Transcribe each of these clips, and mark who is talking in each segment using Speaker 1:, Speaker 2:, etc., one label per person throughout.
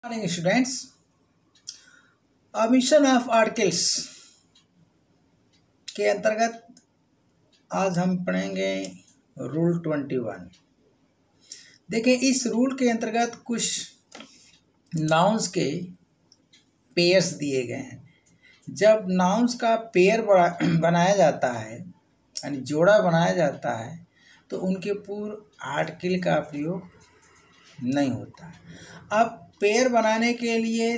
Speaker 1: Morning students. Omission of articles के अंतर्गत आज हम पढ़ेंगे रूल 21। देखिए, इस रूल के अंतर्गत कुछ नाउन्स के पेयर्स दिए गए हैं। जब नाउन्स का पेयर बनाया जाता है यानी जोड़ा बनाया जाता है तो उनके पूर्व आर्टिकल का प्रयोग नहीं होता। अब पेयर बनाने के लिए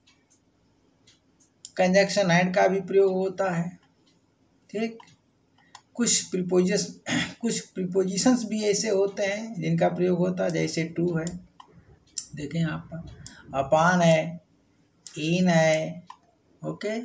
Speaker 1: कंजक्शन एंड का भी प्रयोग होता है। ठीक, कुछ प्रीपोजिशंस भी ऐसे होते हैं जिनका प्रयोग होता है, जैसे टू है, देखें यहाँ पर अपान है, इन है, ओके,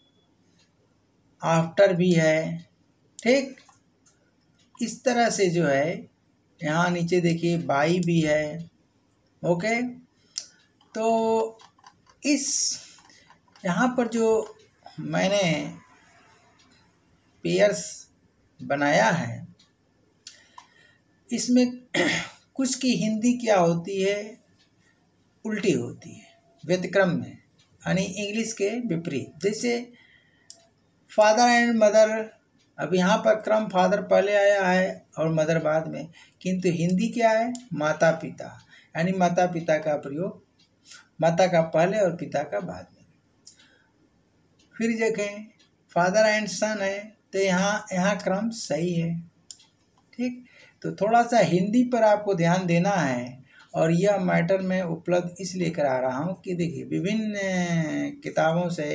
Speaker 1: आफ्टर भी है। ठीक, इस तरह से जो है यहाँ नीचे देखिए बाई भी है। ओके, तो इस यहाँ पर जो मैंने पेयर्स बनाया है इसमें कुछ की हिंदी क्या होती है, उल्टी होती है व्यतिक्रम में, यानी इंग्लिश के विपरीत। जैसे फादर एंड मदर, अब यहाँ पर क्रम फादर पहले आया है और मदर बाद में, किंतु हिंदी क्या है, माता पिता, यानी माता पिता का प्रयोग माता का पहले और पिता का बाद में। फिर देखें फादर एंड सन है तो यहाँ क्रम सही है। ठीक, तो थोड़ा सा हिंदी पर आपको ध्यान देना है और यह मैटर में उपलब्ध इसलिए करा रहा हूँ कि देखिए विभिन्न किताबों से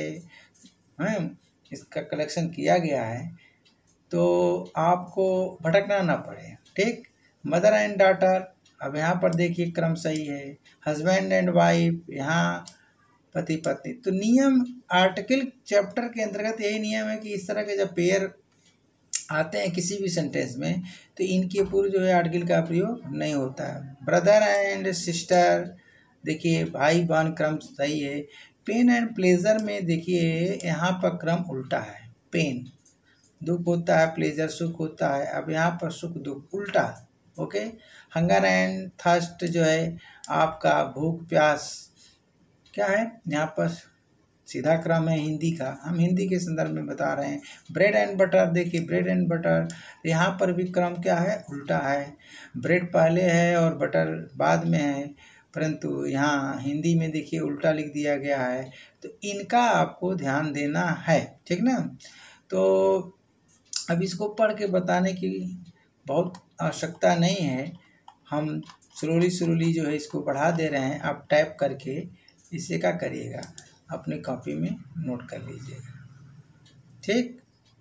Speaker 1: इसका कलेक्शन किया गया है तो आपको भटकना ना पड़े। ठीक, मदर एंड डॉटर, अब यहाँ पर देखिए क्रम सही है। हस्बैंड एंड वाइफ, यहाँ पति पत्नी। तो नियम आर्टिकल चैप्टर के अंतर्गत यही नियम है कि इस तरह के जब पेयर आते हैं किसी भी सेंटेंस में तो इनके पूर्व जो है आर्टिकल का प्रयोग नहीं होता है। ब्रदर एंड सिस्टर, देखिए भाई बहन क्रम सही है। पेन एंड प्लेजर में देखिए यहाँ पर क्रम उल्टा है। पेन दुख होता है, प्लेजर सुख होता है, अब यहाँ पर सुख दुख उल्टा। ओके, हंगर एंड थर्स्ट जो है आपका भूख प्यास क्या है, यहाँ पर सीधा क्रम है हिंदी का, हम हिंदी के संदर्भ में बता रहे हैं। ब्रेड एंड बटर, देखिए ब्रेड एंड बटर, यहाँ पर भी क्रम क्या है, उल्टा है। ब्रेड पहले है और बटर बाद में है, परंतु यहाँ हिंदी में देखिए उल्टा लिख दिया गया है। तो इनका आपको ध्यान देना है, ठीक ना। तो अब इसको पढ़ के बताने की बहुत आवश्यकता नहीं है, हम स्लोली जो है इसको बढ़ा दे रहे हैं। आप टाइप करके इसे क्या करिएगा, अपनी कॉपी में नोट कर लीजिएगा। ठीक,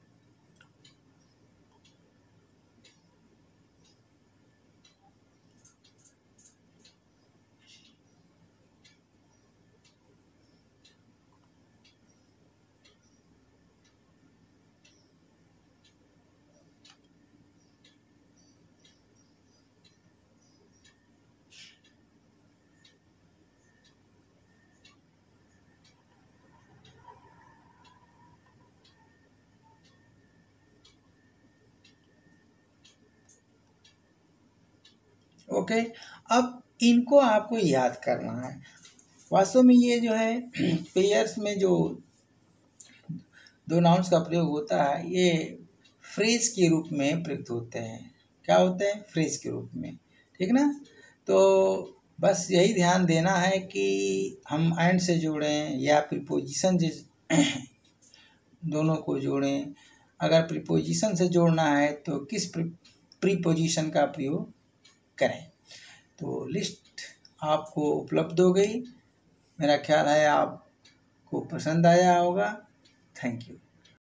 Speaker 1: ओके। अब इनको आपको याद करना है। वास्तव में ये जो है पेयर्स में जो दो नाउन्स का प्रयोग होता है ये फ्रेज के रूप में प्रयुक्त होते हैं। क्या होते हैं, फ्रेज के रूप में, ठीक ना। तो बस यही ध्यान देना है कि हम एंड से जोड़ें या प्रीपोजिशन से दोनों को जोड़ें। अगर प्रीपोजिशन से जोड़ना है तो किस प्रीपोजिशन का प्रयोग करें। तो लिस्ट आपको उपलब्ध हो गई, मेरा ख्याल है आपको पसंद आया होगा। Thank you.